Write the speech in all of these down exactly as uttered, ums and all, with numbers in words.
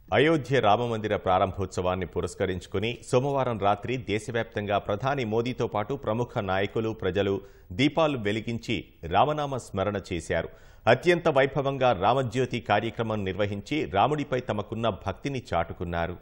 అయోధ్య రామమందిర ప్రారంభోత్సవాన్ని పురస్కరించుకుని సోమవారం రాత్రి దేశవ్యాప్తంగా ప్రధాని మోదీతో పాటు ప్రముఖ నాయకులు ప్రజలు దీపాలు వెలిగించి రామనామ స్మరణ చేశారు. అత్యంత వైభవంగా రామజ్యోతి కార్యక్రమం నిర్వహించి రాముడిపై తమకున్న భక్తిని చాటుకున్నారు.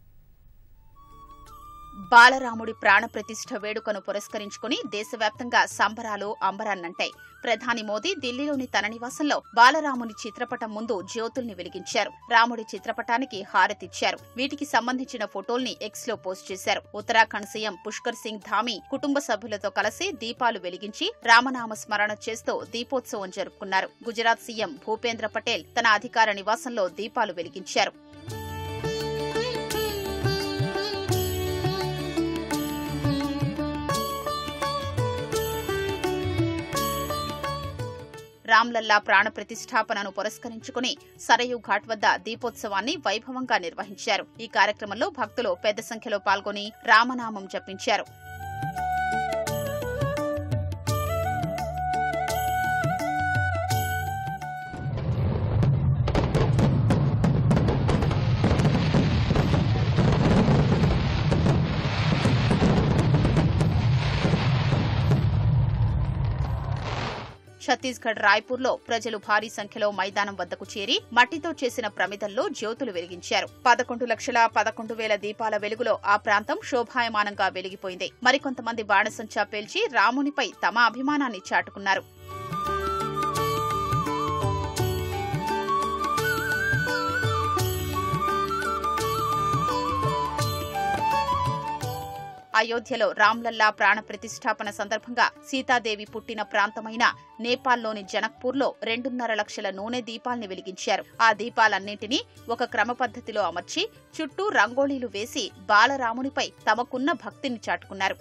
బాలరాముడి ప్రాణప్రతిష్ఠ వేడుకను పురస్కరించుకుని దేశవ్యాప్తంగా సంబరాలు అంబరాన్నంటాయి. ప్రధాని మోదీ ఢిల్లీలోని తన నివాసంలో బాలరాముని చిత్రపటం ముందు జ్యోతుల్ని వెలిగించారు. రాముడి చిత్రపటానికి హారతిచ్చారు. వీటికి సంబంధించిన ఫోటోల్ని ఎక్స్ లో పోస్ట్ చేశారు. ఉత్తరాఖండ్ సీఎం పుష్కర్ సింగ్ ధామీ కుటుంబ సభ్యులతో కలిసి దీపాలు వెలిగించి రామనామ స్మరణ చేస్తూ దీపోత్సవం జరుపుకున్నారు. గుజరాత్ సీఎం భూపేంద్ర పటేల్ తన అధికార నివాసంలో దీపాలు వెలిగించారు. రామ్లల్లా ప్రాణ ప్రతిష్ఠాపనను పురస్కరించుకుని సరయూ ఘాట్ వద్ద దీపోత్సవాన్ని వైభవంగా నిర్వహించారు. ఈ కార్యక్రమంలో భక్తులు పెద్ద సంఖ్యలో పాల్గొని రామనామం జపించారు. ఛత్తీస్గఢ్ రాయ్పూర్లో ప్రజలు భారీ సంఖ్యలో మైదానం వద్దకు చేరి మట్టితో చేసిన ప్రమిదల్లో జ్యోతులు వెలిగించారు. పదకొండు లక్షల పదకొండు వేల దీపాల వెలుగులో ఆ ప్రాంతం శోభాయమానంగా వెలిగిపోయింది. మరికొంతమంది బాణసంచా పేల్చి రామునిపై తమ అభిమానాన్ని చాటుకున్నారు. అయోధ్యలో రామ్లల్లా ప్రాణ ప్రతిష్ఠాపన సందర్భంగా సీతాదేవి పుట్టిన ప్రాంతమైన నేపాల్లోని జనక్పూర్లో రెండున్నర లక్షల నూనె దీపాల్ని వెలిగించారు. ఆ దీపాలన్నింటినీ ఒక క్రమ పద్ధతిలో అమర్చి చుట్టూ రంగోళీలు వేసి బాలరామునిపై తమకున్న భక్తిని చాటుకున్నారు.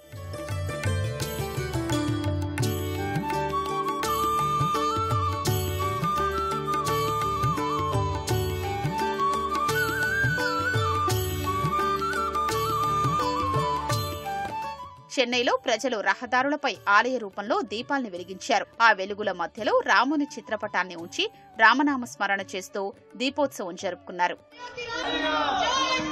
చెన్నైలో ప్రజలు రహదారులపై ఆలయ రూపంలో దీపాల్ని వెలిగించారు. ఆ వెలుగుల మధ్యలో రాముని చిత్రపటాన్ని ఉంచి రామనామ స్మరణ చేస్తూ దీపోత్సవం జరుపుకున్నారు.